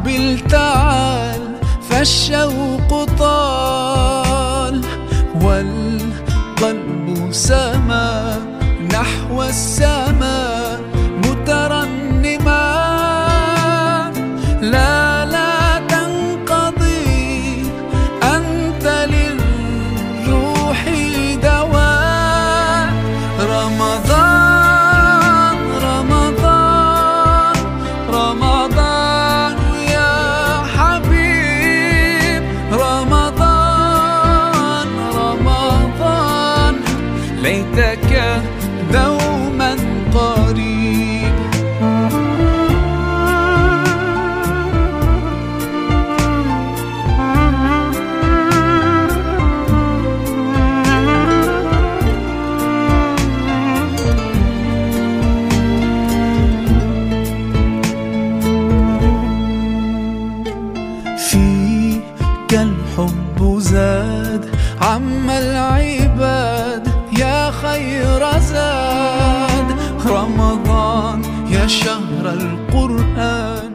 أقبل تعال فالشوق طال، والقلب سما نحو السماء مترنما. لا لا تنقضي أنت للروح دواء. رمضان رمضان رمضان يا حبيب، رمضان رمضان ليتك دوما قريب. فيك الحب زاد عم العباد يا خير زاد. رمضان يا شهر القرآن